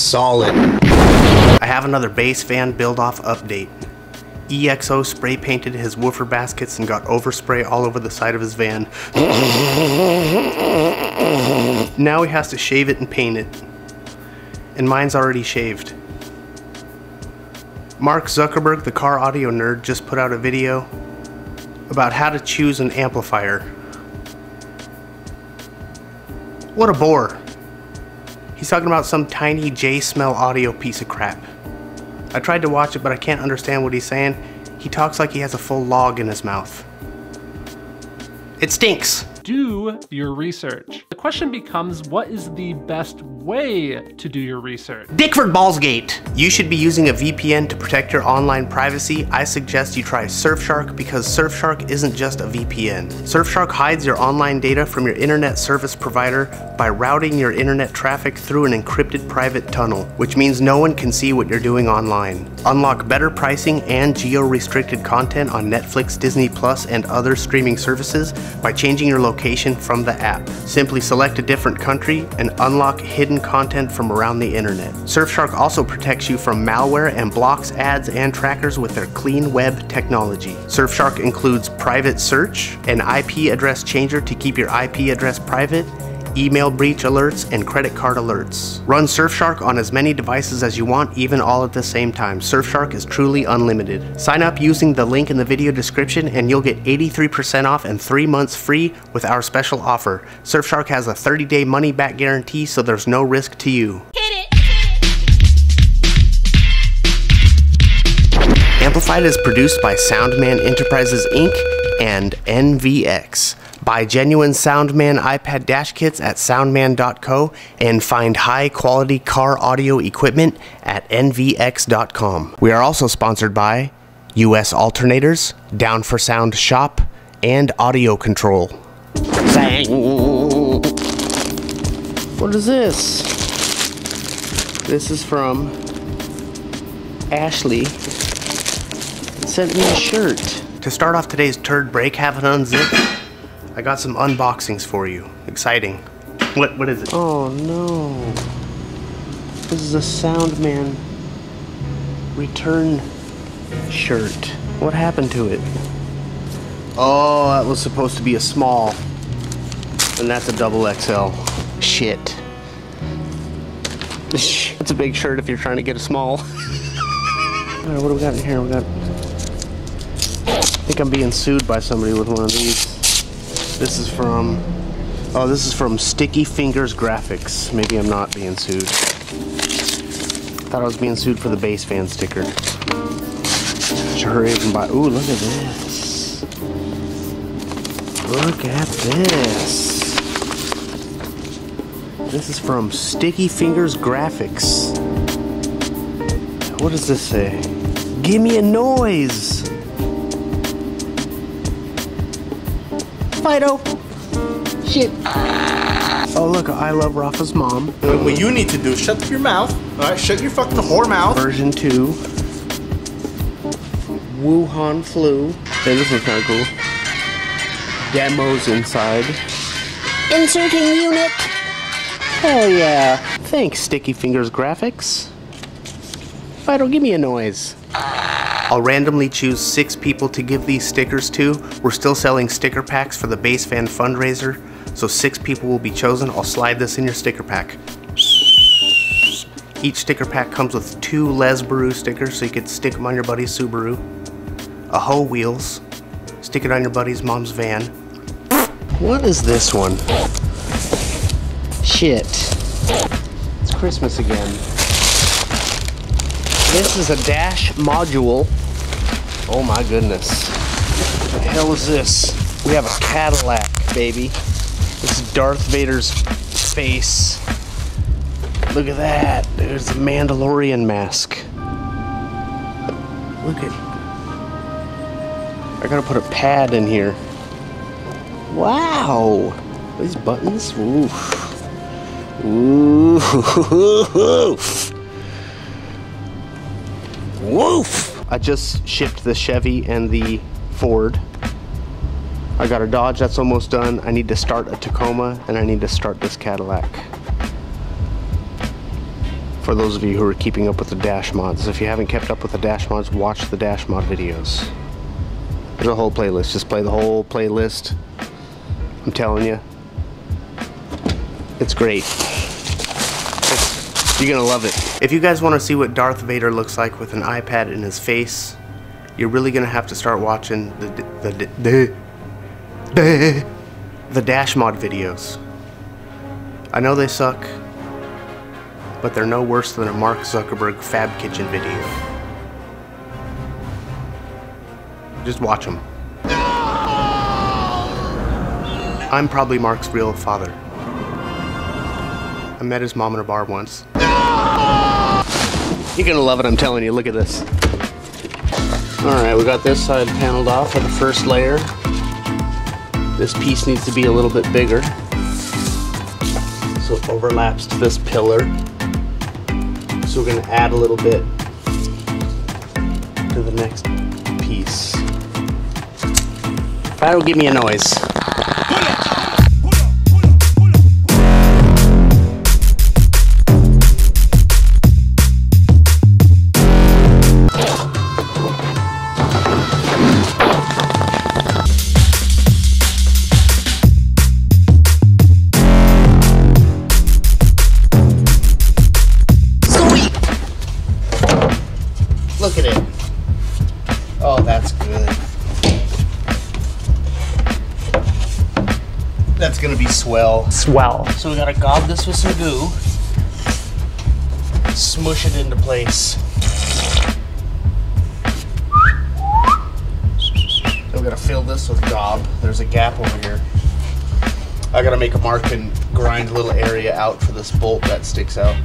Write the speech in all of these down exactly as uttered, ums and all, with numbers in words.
Solid. I have another bass fan build-off update. E X O spray painted his woofer baskets and got overspray all over the side of his van. Now he has to shave it and paint it. And mine's already shaved. Mark Zuckerberg, the car audio nerd, just put out a video about how to choose an amplifier. What a bore. He's talking about some tiny J-Smell audio piece of crap. I tried to watch it, but I can't understand what he's saying. He talks like he has a full log in his mouth. It stinks. Do your research. The question becomes, what is the best way to do your research? Dickford Ballsgate! You should be using a V P N to protect your online privacy. I suggest you try Surfshark because Surfshark isn't just a V P N. Surfshark hides your online data from your internet service provider by routing your internet traffic through an encrypted private tunnel, which means no one can see what you're doing online. Unlock better pricing and geo-restricted content on Netflix, Disney Plus, and other streaming services by changing your location from the app. Simply select a different country and unlock hidden content from around the internet. Surfshark also protects you from malware and blocks ads and trackers with their clean web technology. Surfshark includes private search, an I P address changer to keep your I P address private, email breach alerts, and credit card alerts. Run Surfshark on as many devices as you want, even all at the same time. Surfshark is truly unlimited. Sign up using the link in the video description and you'll get eighty-three percent off and three months free with our special offer. Surfshark has a thirty day money back guarantee, so there's no risk to you. Amplified is produced by Soundman Enterprises Incorporated and N V X. Buy genuine Soundman iPad dash kits at soundman dot co and find high quality car audio equipment at N V X dot com. We are also sponsored by U S Alternators, Down for Sound Shop, and Audio Control. Sang. What is this? This is from Ashley. It sent me a shirt. To start off today's turd break, have it unzip. I got some unboxings for you. Exciting. What what is it? Oh no. This is a Soundman return shirt. What happened to it? Oh, that was supposed to be a small. And that's a double X L. Shit. It's a big shirt if you're trying to get a small. Alright, what do we got in here? We got I think I'm being sued by somebody with one of these. This is from, oh, this is from Sticky Fingers Graphics. Maybe I'm not being sued. Thought I was being sued for the bass fan sticker. Should hurry up and buy. Ooh, look at this. Look at this. This is from Sticky Fingers Graphics. What does this say? Give me a noise. Fido. Shit. Oh look, I love Rafa's mom. What you need to do is shut your mouth. Alright, shut your fucking whore mouth. Version two. Wuhan flu. Hey, this one's kinda cool. Demos inside. Inserting unit. Hell yeah. Thanks, Sticky Fingers Graphics. Fido, give me a noise. I'll randomly choose six people to give these stickers to. We're still selling sticker packs for the Bass Fan fundraiser, so six people will be chosen. I'll slide this in your sticker pack. Each sticker pack comes with two Les Baru stickers, so you could stick them on your buddy's Subaru. A Ho Wheels. Stick it on your buddy's mom's van. What is this one? Shit. It's Christmas again. This is a dash module. Oh my goodness. What the hell is this? We have a Cadillac, baby. This is Darth Vader's face. Look at that. There's the Mandalorian mask. Look at... I gotta put a pad in here. Wow. These buttons? Oof. Oof. Woof! I just shipped the Chevy and the Ford. I got a Dodge that's almost done. I need to start a Tacoma and I need to start this Cadillac. For those of you who are keeping up with the dash mods. If you haven't kept up with the dash mods, watch the dash mod videos. There's a whole playlist. Just play the whole playlist. I'm telling you, it's great. It's, you're gonna love it. If you guys want to see what Darth Vader looks like with an iPad in his face, you're really gonna have to start watching the the the, the, the, the dash mod videos. I know they suck, but they're no worse than a Mark Zuckerberg Fab Kitchen video. Just watch them. I'm probably Mark's real father. I met his mom in a bar once. You're gonna love it, I'm telling you. Look at this. Alright, we got this side paneled off for the first layer. This piece needs to be a little bit bigger, so it overlaps to this pillar. So we're gonna add a little bit to the next piece. That'll give me a noise. Look at it. Oh, that's good. That's gonna be swell. Swell. So we gotta gob this with some goo. Smush it into place. So we gotta fill this with gob. There's a gap over here. I gotta make a mark and grind a little area out for this bolt that sticks out.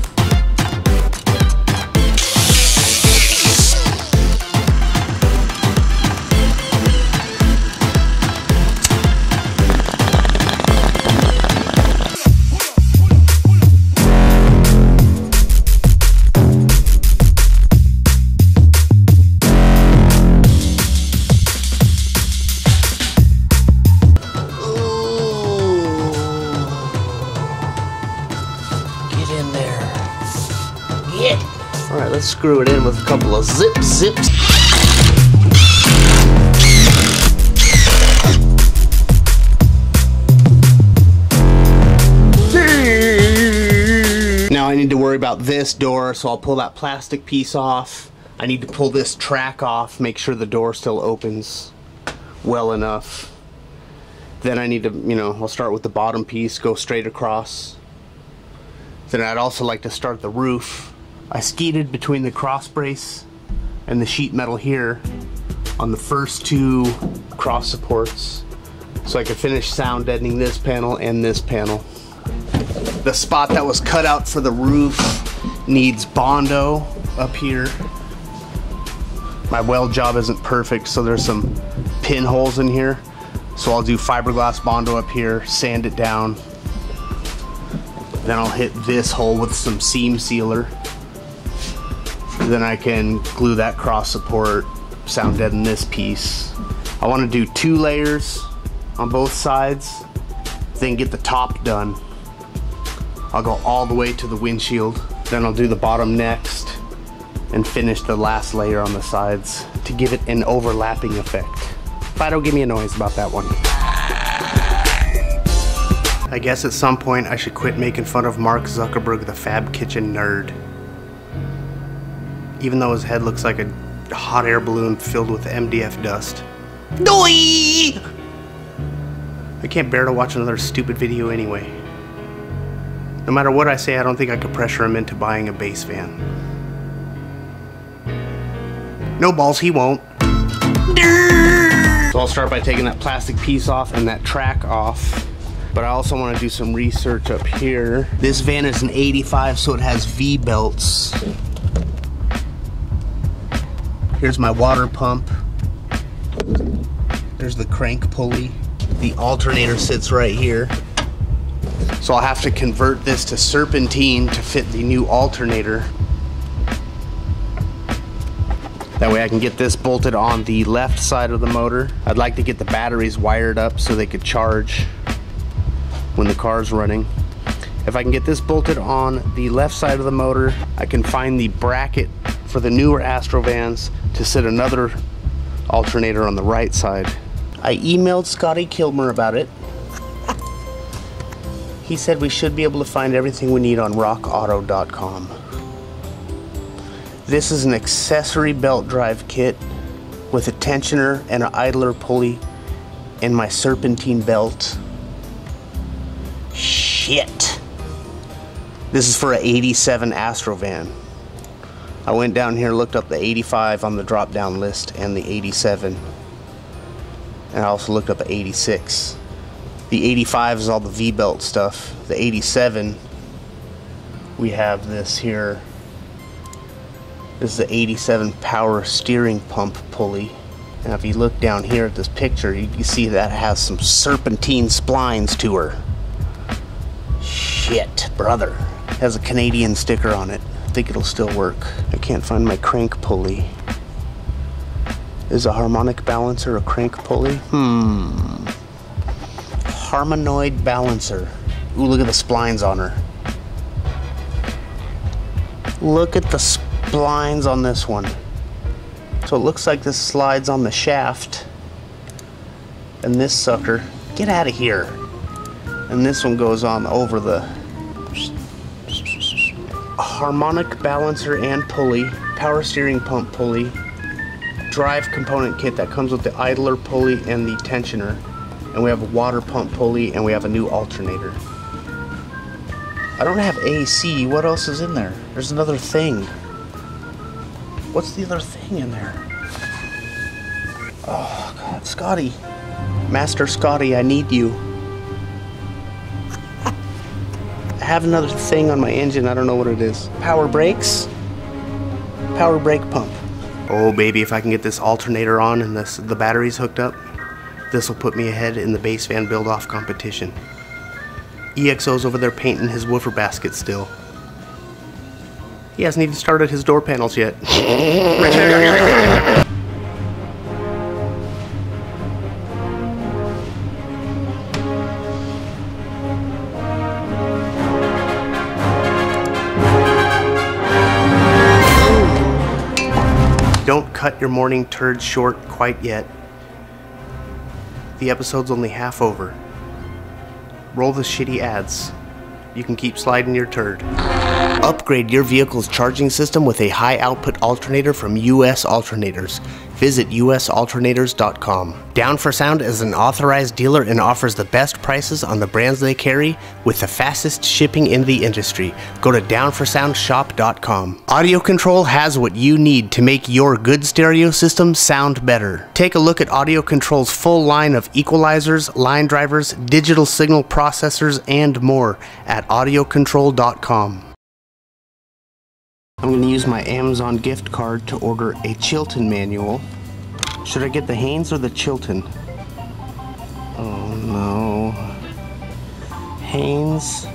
Alright, let's screw it in with a couple of zip zips. Now I need to worry about this door, so I'll pull that plastic piece off. I need to pull this track off, make sure the door still opens well enough. Then I need to, you know, I'll start with the bottom piece, go straight across. Then I'd also like to start the roof. I skeeted between the cross brace and the sheet metal here on the first two cross supports, so I could finish sound deadening this panel and this panel. The spot that was cut out for the roof needs Bondo up here. My weld job isn't perfect, so there's some pinholes in here. So I'll do fiberglass Bondo up here, sand it down. Then I'll hit this hole with some seam sealer. Then I can glue that cross support, sound deaden this piece. I want to do two layers on both sides, then get the top done. I'll go all the way to the windshield, then I'll do the bottom next and finish the last layer on the sides to give it an overlapping effect. Fido, give me a noise about that one. I guess at some point I should quit making fun of Mark Zuckerberg, the Fab Kitchen nerd. Even though his head looks like a hot air balloon filled with M D F dust. Doi! I can't bear to watch another stupid video anyway. No matter what I say, I don't think I could pressure him into buying a bass fan. No balls, he won't. So I'll start by taking that plastic piece off and that track off. But I also want to do some research up here. This van is an eighty-five, so it has V-belts. Here's my water pump. There's the crank pulley. The alternator sits right here. So I'll have to convert this to serpentine to fit the new alternator. That way I can get this bolted on the left side of the motor. I'd like to get the batteries wired up so they could charge when the car's running. If I can get this bolted on the left side of the motor, I can find the bracket for the newer Astrovans to sit another alternator on the right side. I emailed Scotty Kilmer about it. He said we should be able to find everything we need on rock auto dot com. This is an accessory belt drive kit with a tensioner and an idler pulley and my serpentine belt. Shit. This is for an eighty-seven Astrovan. I went down here, looked up the eighty-five on the drop down list and the eighty-seven. And I also looked up the eighty-six. The eighty-five is all the V-belt stuff. The eighty-seven, we have this here. This is the eighty-seven power steering pump pulley. Now if you look down here at this picture, you can see that it has some serpentine splines to her. Shit, brother. It has a Canadian sticker on it. I think it'll still work. I can't find my crank pulley. Is a harmonic balancer a crank pulley? Hmm. Harmonoid balancer. Ooh, look at the splines on her. Look at the splines on this one. So it looks like this slides on the shaft. And this sucker, get out of here. And this one goes on over the harmonic balancer and pulley, power steering pump pulley, drive component kit that comes with the idler pulley and the tensioner. And we have a water pump pulley, and we have a new alternator. I don't have A C. What else is in there? There's another thing. What's the other thing in there? Oh, God. Scotty. Master Scotty, I need you. I have another thing on my engine. I don't know what it is. Power brakes? Power brake pump. Oh, baby, if I can get this alternator on and this, the battery's hooked up, this will put me ahead in the base van build-off competition. E X O's over there painting his woofer basket still. He hasn't even started his door panels yet. Don't cut your morning turd short quite yet. The episode's only half over. Roll the shitty ads. You can keep sliding your turd. Upgrade your vehicle's charging system with a high output alternator from U S Alternators. Visit U S alternators dot com. Down for Sound is an authorized dealer and offers the best prices on the brands they carry with the fastest shipping in the industry. Go to down for sound shop dot com. Audio Control has what you need to make your good stereo system sound better. Take a look at Audio Control's full line of equalizers, line drivers, digital signal processors, and more at audio control dot com. I'm going to use my Amazon gift card to order a Chilton manual. Should I get the Haynes or the Chilton? Oh no. Haynes.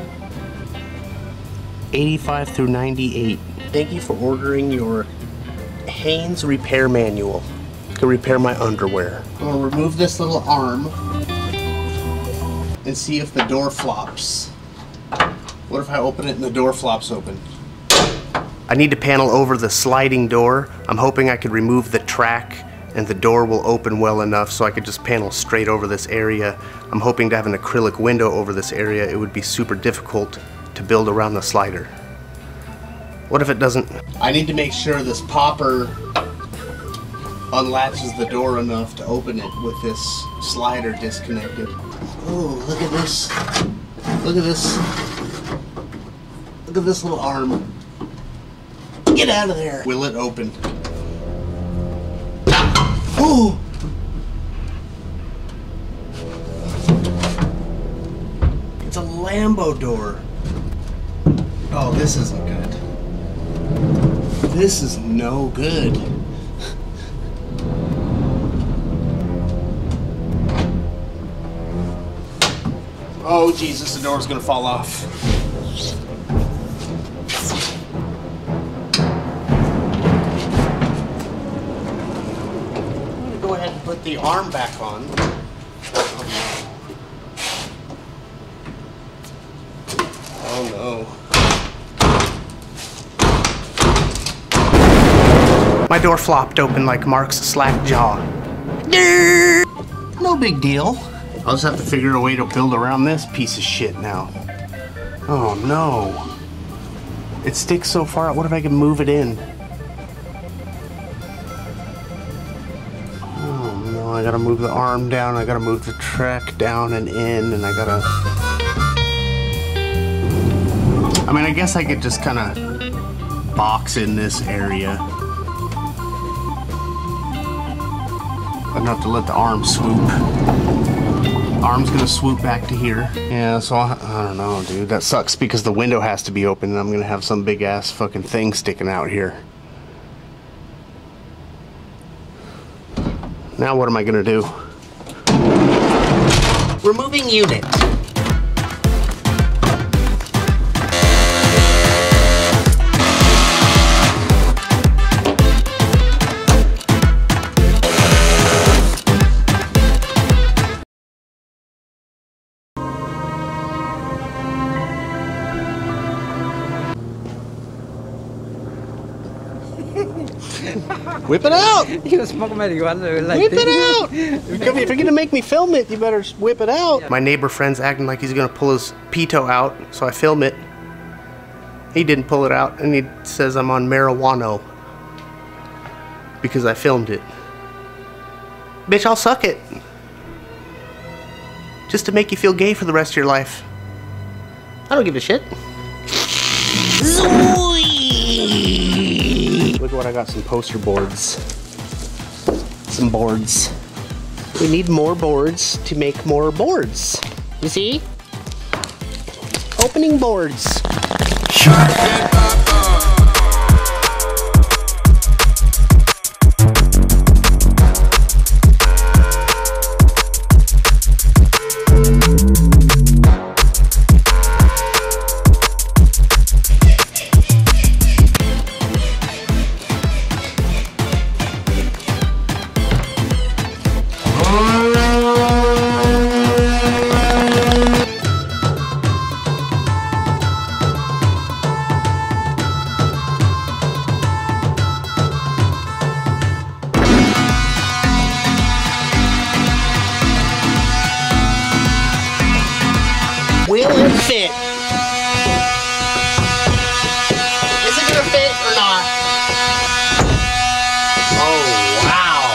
eighty-five through ninety-eight. Thank you for ordering your Haynes repair manual to repair my underwear. I'm going to remove this little arm and see if the door flops. What if I open it and the door flops open? I need to panel over the sliding door. I'm hoping I could remove the track and the door will open well enough so I could just panel straight over this area. I'm hoping to have an acrylic window over this area. It would be super difficult to build around the slider. What if it doesn't? I need to make sure this popper unlatches the door enough to open it with this slider disconnected. Oh, look at this. Look at this. Look at this little arm. Get out of there. Will it open? Oh! It's a Lambo door. Oh, this isn't good. This is no good. Oh, Jesus, the door's gonna fall off. Put the arm back on. Oh, My door flopped open like Mark's slack jaw. No big deal. I'll just have to figure a way to build around this piece of shit now. Oh no. It sticks so far out. What if I can move it in? Oh no, I gotta move the arm down, I gotta move the track down and in, and I gotta... I mean, I guess I could just kind of box in this area. Enough to let the arm swoop. Arm's gonna swoop back to here. Yeah, so I, I don't know, dude. That sucks because the window has to be open and I'm gonna have some big ass fucking thing sticking out here. Now what am I gonna do? Removing unit. Whip it out! Whip it out! If you're gonna make me film it, you better whip it out. My neighbor friend's acting like he's gonna pull his pito out, so I film it. He didn't pull it out, and he says I'm on marijuana because I filmed it. Bitch, I'll suck it. Just to make you feel gay for the rest of your life. I don't give a shit. Look what I got, some poster boards. Some boards. We need more boards to make more boards. You see? Opening boards. Will it fit? Is it gonna fit or not? Oh, wow.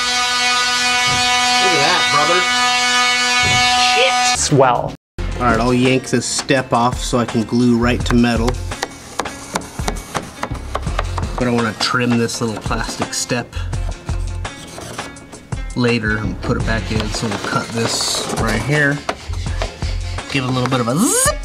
Look at that, brother. Shit. Swell. Alright, I'll yank this step off so I can glue right to metal. But I want to trim this little plastic step later and put it back in, so we'll cut this right here. Give it a little bit of a zip.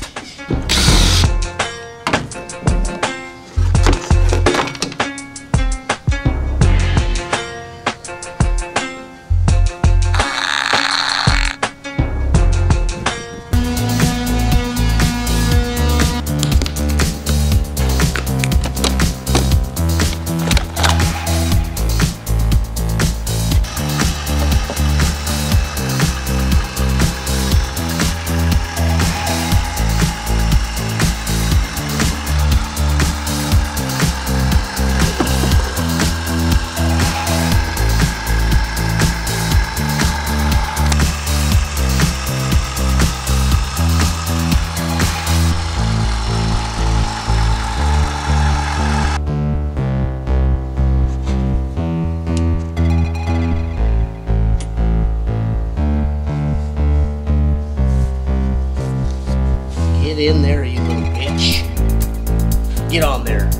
Get in there, you little bitch. Get on there.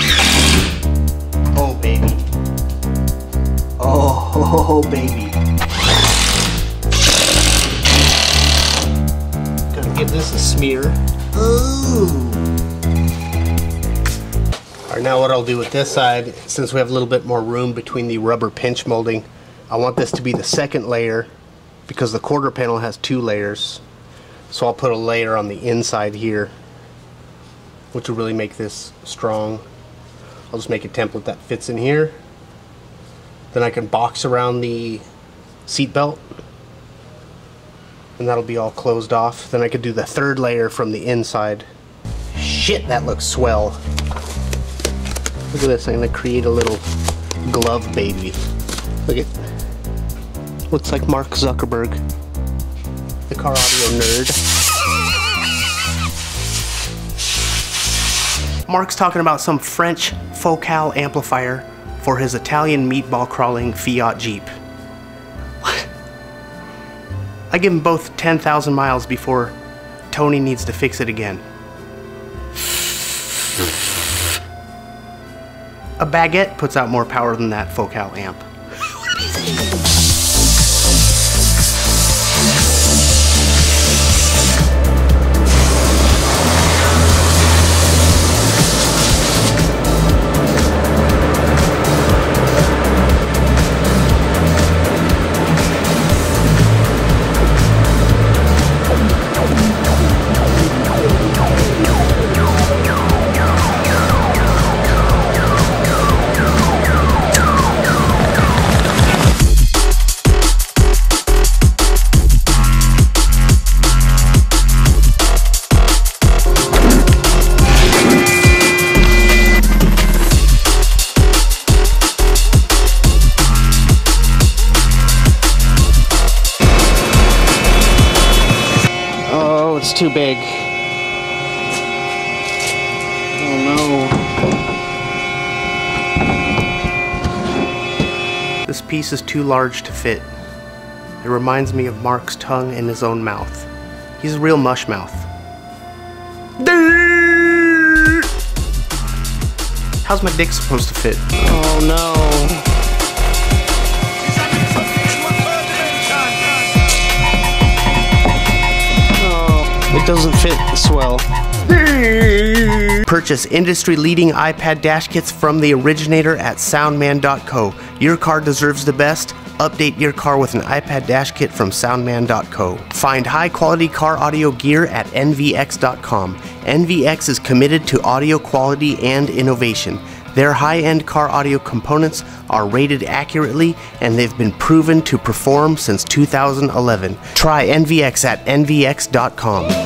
Oh, baby. Oh, oh, baby. Gotta give this a smear. Ooh. Alright, now what I'll do with this side, since we have a little bit more room between the rubber pinch molding, I want this to be the second layer because the quarter panel has two layers. So I'll put a layer on the inside here, which will really make this strong. I'll just make a template that fits in here. Then I can box around the seat belt, and that'll be all closed off. Then I could do the third layer from the inside. Shit, that looks swell. Look at this, I'm gonna create a little glove baby. Look at, looks like Mark Zuckerberg, the car audio nerd. Mark's talking about some French Focal amplifier for his Italian meatball crawling Fiat Jeep. I give him both ten thousand miles before Tony needs to fix it again. A baguette puts out more power than that Focal amp. It's too big. Oh no. This piece is too large to fit. It reminds me of Mark's tongue in his own mouth. He's a real mush mouth. How's my dick supposed to fit? Oh no. It doesn't fit swell. Purchase industry-leading iPad dash kits from the originator at soundman dot co. Your car deserves the best. Update your car with an iPad dash kit from soundman dot co. Find high-quality car audio gear at N V X dot com. N V X is committed to audio quality and innovation. Their high-end car audio components are rated accurately, and they've been proven to perform since two thousand eleven. Try N V X at N V X dot com.